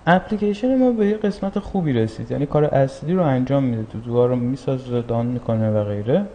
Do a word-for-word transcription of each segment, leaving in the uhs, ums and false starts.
اپلیکیشن ما به یه قسمت خوبی رسید، یعنی کار اصلی رو انجام میده، تو دوها رو میسازه، دان میکنه و غیره.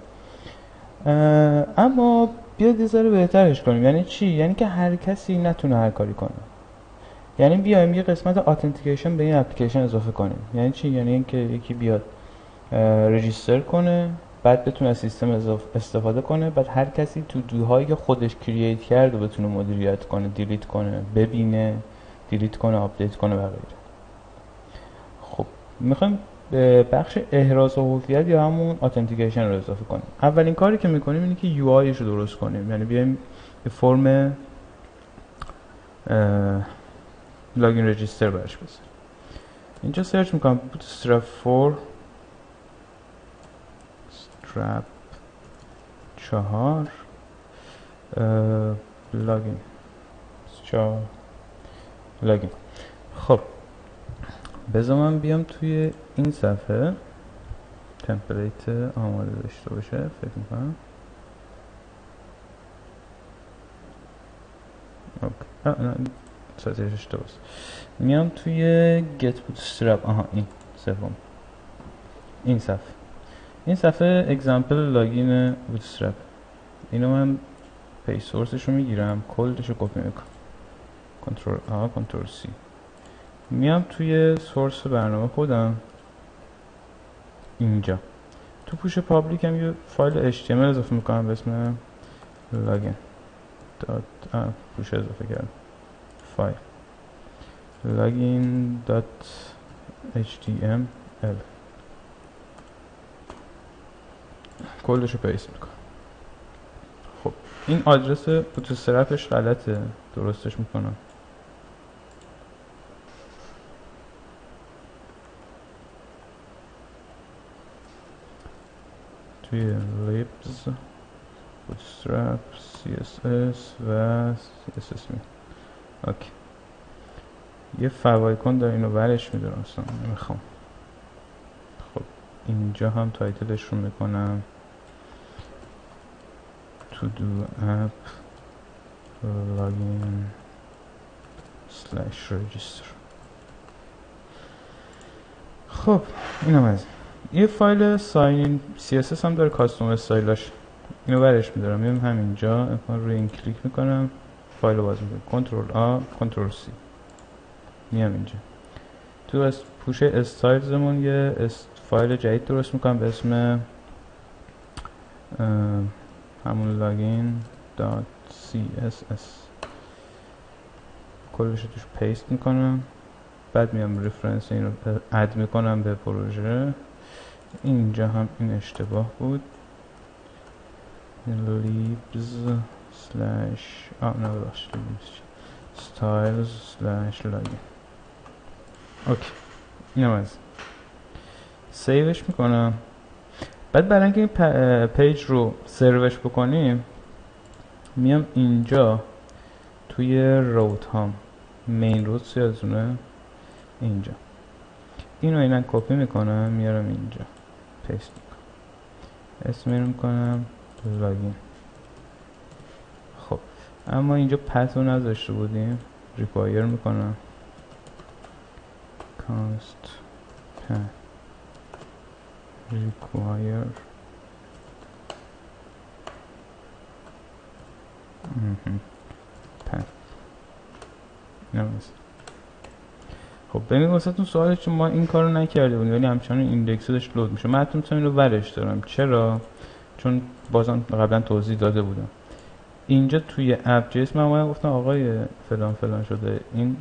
اما بیاد یه ذره بهترش کنیم. یعنی چی؟ یعنی که هر کسی نتونه هر کاری کنه. یعنی بیایم یه قسمت اتنتیکیشن به این اپلیکیشن اضافه کنیم. یعنی چی؟ یعنی اینکه یکی بیاد رجیستر کنه، بعد بتونه از سیستم استفاده کنه، بعد هر کسی تو دوهایی که خودش کرییت کرده بتونه مدیریت کنه، دیلیت کنه، ببینه، دیلیت کنه، آپدیت کنه و غیره. خب میخوایم به بخش احراز هویت یا همون اتنتیکیشن رو اضافه کنیم. اولین کاری که میکنیم اینه که یو آیش رو درست کنیم. یعنی بیایم به فرم لاگین رجیستر برش بذاریم. اینجا سرچ میکنم bootstrap فور strap چهار لاگین چهار لاگین. خب بذار من بیام توی این صفحه تمپلیت آماده داشته باشه، فکر میکنم. اوکی، نه سایتش اشتباهه. میام توی get bootstrap. آها این سوم، این صفحه این صفحه اگزامپل لاگین bootstrap. اینو من پیج سورسش رو میگیرم، کلش رو کپی میکنم، کنترل آ کنترل سی. میام توی سورس برنامه خودم، اینجا تو پوش پابلیک هم یه فایل اچ تی ام ال اضافه میکنم به اسم لاگین دات پوش اضافه کردم، فایل لاگین دات اچ تی ام ال. کلش رو پیست میکنم. خب این آدرس بوتسترپش غلطه، درستش میکنم. توی لیبز بوتسترپ سی اس اس و سی اس اس می. اوکی، یه فوایکن داره، اینو ورش میدارم، اصلا نمیخوام. خب اینجا هم تایتلش رو میکنم to do app login slash register. خب اینم از یه فایل ساین سی اس اس هم داره، کاستوم استایلاش، اینو برش میدارم. میام همینجا روی این کلیک میکنم، فایل رو باز میکنم، کنترل آ کنترل سی. میام اینجا تو از پوش استایلزمون یه است فایل جدید درست میکنم به اسم همون لاگین دات سی اس اس. کلش رو توش پیست میکنم، بعد میام رفرنس این رو اد میکنم به پروژه. اینجا هم این اشتباه بود، لیبز سلش آه نه ببخشید ستایلز سلش لاگین. اوکی، اینم از سیوش میکنم. بعد برای اینکه این پیج رو سروش بکنیم، میام اینجا توی روت هام مین روت یادتونه اینجا، اینو اینا کپی میکنم، میارم اینجا پیست میکنم، اسم اینو میکنم لاگین. خب اما اینجا پت رو نذاشته بودیم، ریکوایر میکنم کانست پت ریکوایر. پت نمیست. خب ببین واسهتون سواله، چون ما این کارو نکرده بودیم ولی همچنان ایندکس داشت لود میشه. من حتما اینو ورش دارم. چرا؟ چون بازم قبلا توضیح داده بودم. اینجا توی اپ جیس من اومدم گفتم آقای فلان فلان شده، این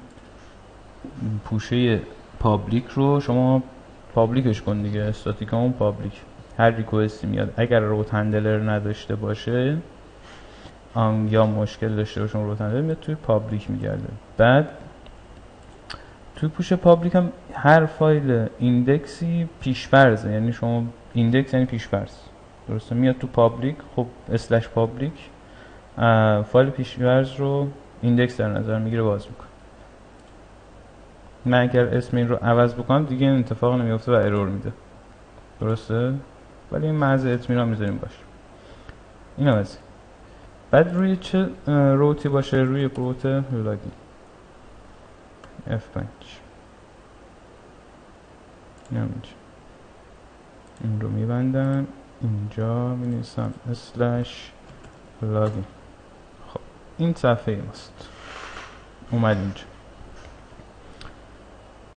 پوشه پابلیک رو شما پابلیکش کن دیگه، استاتیک همون پابلیک. هر ریکوستی میاد اگر روت هندلر نداشته باشه آن یا مشکل داشته باشه روت هندلر میاد توی پابلیک میگرده. بعد توی پوش پابلیک هم هر فایل ایندکسی پیش‌فرضه، یعنی شما ایندکس یعنی پیش‌فرض، درسته؟ میاد تو پابلیک، خب اسلش پابلیک فایل پیش‌فرض رو ایندکس در نظر میگیره، باز میکنه. من اگر اسم این رو عوض بکنم دیگه این اتفاق نمیفته و ارور میده، درسته؟ ولی این محض اطمینان میذاریم باشه. این هم از بعد روی چه روتی باشه؟ روی روت لاگین اف پنج. همینجا این رو میبندم، اینجا می‌نویسم اسلش لاگین. خب این صفحه ماست، اومد اینجا.